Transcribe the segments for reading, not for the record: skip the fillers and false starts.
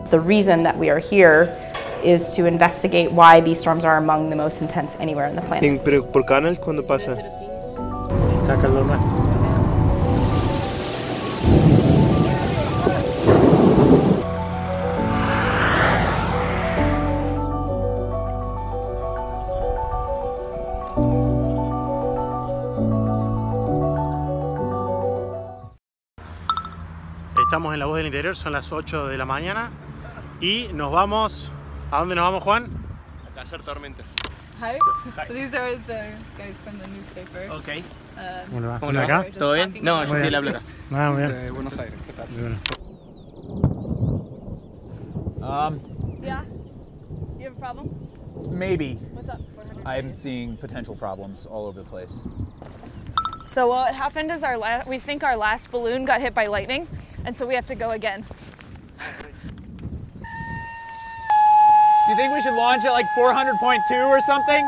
the reason that we are here is to investigate why these storms are among the most intense anywhere on the planet. Pero por canal, ¿cuándo pasa? Está acá al lado nuestro. Estamos en La Voz del Interior, son las 8 de la mañana y nos vamos... ¿A dónde nos vamos, Juan? A cazar tormentas. Hi. So these are the guys from the newspaper. Ok. ¿Cómo le va? ¿Todo bien? No, yo soy el habla acá. Ah, muy bien. De Buenos Aires, ¿qué tal? Yeah. You have a problem? Maybe. What's up? I'm seeing potential problems all over the place. So what happened is we think our last balloon got hit by lightning, and so we have to go again. Do you think we should launch at like 400.2 or something?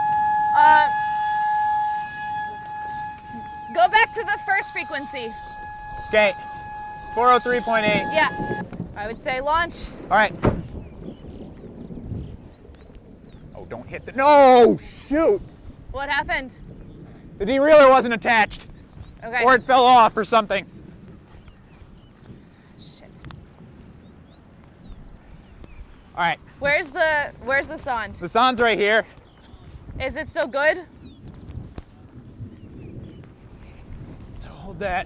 Go back to the first frequency. Okay, 403.8. Yeah. I would say launch. All right. Oh, don't hit the... No! Shoot! What happened? The derailleur wasn't attached. Okay. Or it fell off or something. Shit. All right. Where's the sonde? The sonde's right here. Is it still good? So hold that.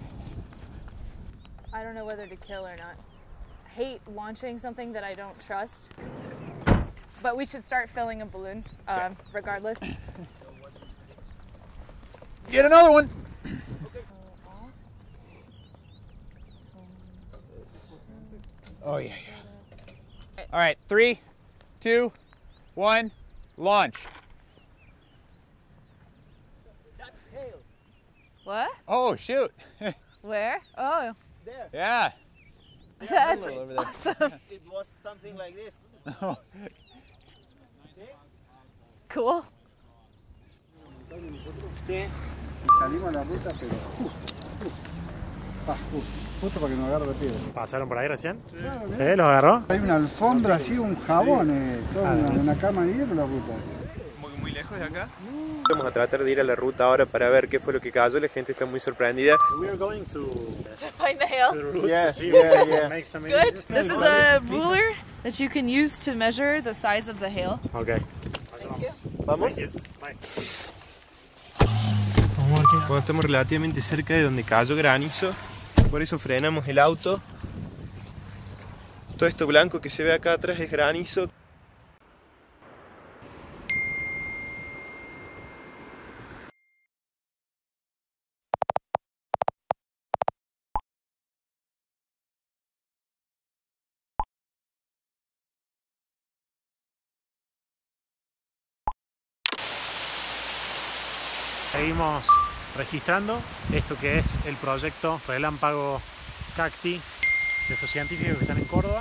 I don't know whether to kill or not. I hate launching something that I don't trust. But we should start filling a balloon, regardless. Get another one. Oh yeah. All right, 3, 2, 1, launch. What? Oh shoot. Where? Oh. There. Yeah. That's Over there. awesome. It was something like this. Cool. Sí. Y salimos a la ruta, pero justo para que nos agarre la piedra. ¿Pasaron por ahí recién? ¿Sí? ¿Los agarró? Hay una alfombra así, un jabón, toda una cama de hielo la ruta. Muy lejos de acá. Vamos a tratar de ir a la ruta ahora para ver qué fue lo que cayó. La gente está muy sorprendida. We are going to Find the hail. the roots. Yes, See yeah, if we yeah. can make some Good. images. This is a ruler that you can use to measure the size of the hail. Ok. ¿Vamos? Bye. Bueno, estamos relativamente cerca de donde cayó granizo. Por eso frenamos el auto. Todo esto blanco que se ve acá atrás es granizo. Seguimos registrando esto que es el proyecto Relámpago Cacti de estos científicos que están en Córdoba.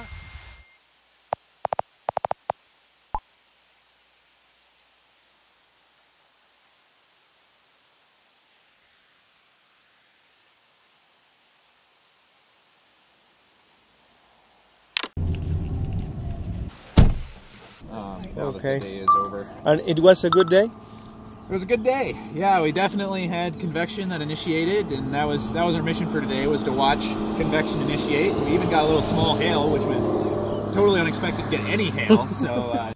Now that the day is over. And it was a good day? It was a good day. Yeah, we definitely had convection that initiated, and that was our mission for today, was to watch convection initiate. We even got a little small hail, which was totally unexpected to get any hail. So. Hola,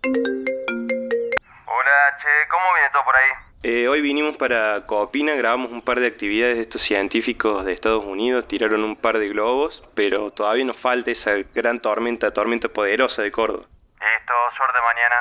che, ¿cómo viene todo por ahí? Hoy vinimos para Copina, grabamos un par de actividades de estos científicos de Estados Unidos, tiraron un par de globos, pero todavía nos falta esa gran tormenta poderosa de Córdoba. Listo, suerte mañana.